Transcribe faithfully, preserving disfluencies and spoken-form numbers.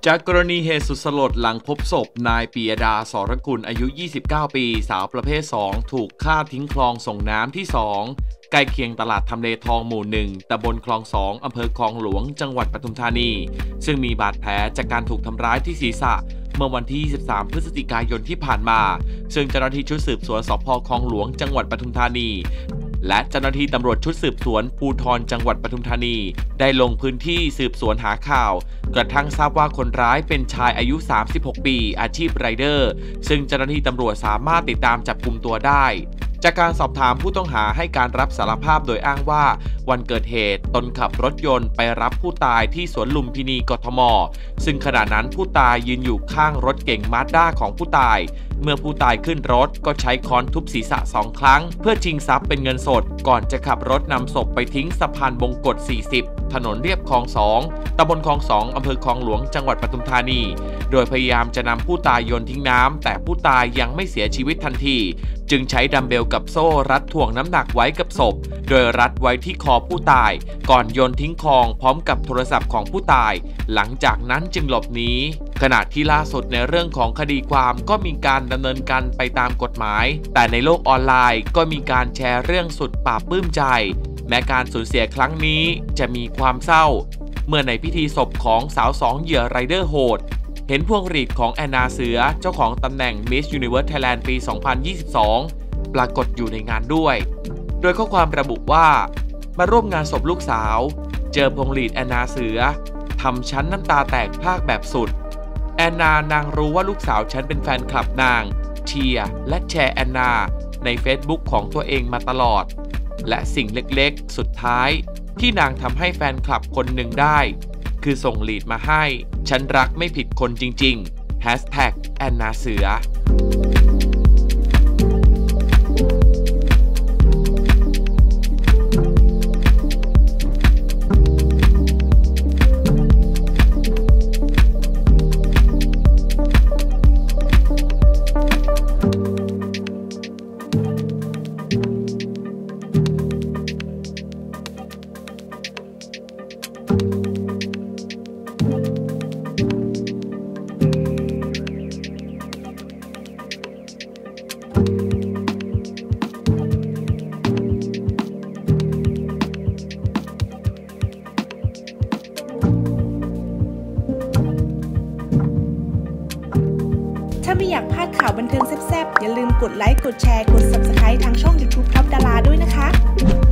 จากกรณีเหตุสุดสลดหลังพบศพนายปียดาสรกุลอายุยี่สิบเก้าปีสาวประเภทสองถูกฆ่าทิ้งคลองส่งน้ำที่สองใกล้เคียงตลาดทำเลทองหมู่หนึ่งตำบลคลองสองอำเภอคลองหลวงจังหวัดปทุมธานีซึ่งมีบาดแผลจากการถูกทำร้ายที่ศีรษะเมื่อวันที่ยี่สิบสามพฤศจิกายนที่ผ่านมาซึ่งเจ้าหน้าที่ชุดสืบสวนสภ.คลองหลวงจังหวัดปทุมธานีและเจ้าหน้าที่ตำรวจชุดสืบสวนภูธรจังหวัดปทุมธานีได้ลงพื้นที่สืบสวนหาข่าวกระทั่งทราบว่าคนร้ายเป็นชายอายุสามสิบหกปีอาชีพไรเดอร์ซึ่งเจ้าหน้าที่ตำรวจสามารถติดตามจับกุมตัวได้จากการสอบถามผู้ต้องหาให้การรับสารภาพโดยอ้างว่าวันเกิดเหตุตนขับรถยนต์ไปรับผู้ตายที่สวนลุมพินีกทมซึ่งขณะนั้นผู้ตายยืนอยู่ข้างรถเก๋งมาสด้าของผู้ตายเมื่อผู้ตายขึ้นรถก็ใช้ค้อนทุบศีรษะสองครั้งเพื่อชิงทรัพย์เป็นเงินสดก่อนจะขับรถนำศพไปทิ้งสะพานบงกฎสี่สิบถนนเรียบคลองสองตำบลคลองสองอำเภอคลองหลวงจังหวัดปทุมธานีโดยพยายามจะนำผู้ตายโยนทิ้งน้ำแต่ผู้ตายยังไม่เสียชีวิตทันทีจึงใช้ดัมเบลกับโซ่รัดถ่วงน้ำหนักไว้กับศพโดยรัดไว้ที่คอผู้ตายก่อนโยนทิ้งคลองพร้อมกับโทรศัพท์ของผู้ตายหลังจากนั้นจึงหลบหนีขณะที่ล่าสุดในเรื่องของคดีความก็มีการดำเนินการไปตามกฎหมายแต่ในโลกออนไลน์ก็มีการแชร์เรื่องสุดปลาบปลื้มใจแม้การสูญเสียครั้งนี้จะมีความเศร้าเมื่อในพิธีศพของสาวสองเหยื่อไรเดอร์โหดเห็นพวงหรีดของแอนนาเสือเจ้าของตำแหน่ง Miss Universe Thailand ปี สองพันยี่สิบสอง ปรากฏอยู่ในงานด้วยโดยข้อความระบุว่ามาร่วมงานศพลูกสาวเจอพวงหรีดแอนนาเสือทำฉันน้ำตาแตกพากแบบสุดแอนนานางรู้ว่าลูกสาวฉันเป็นแฟนคลับนางเชียร์และแชร์แอนนาใน Facebook ของตัวเองมาตลอดและสิ่งเล็กๆสุดท้ายที่นางทำให้แฟนคลับคนหนึ่งได้คือส่งลีดมาให้ฉันรักไม่ผิดคนจริงๆ แฮชแท็ก แอนนาเสือถ้าไม่อยากพลาดข่าวบันเทิงแซ่บๆอย่าลืมกดไลค์ กดแชร์ กด ซับสไครบ์ ทางช่อง ยูทูบ ท็อปดาราด้วยนะคะ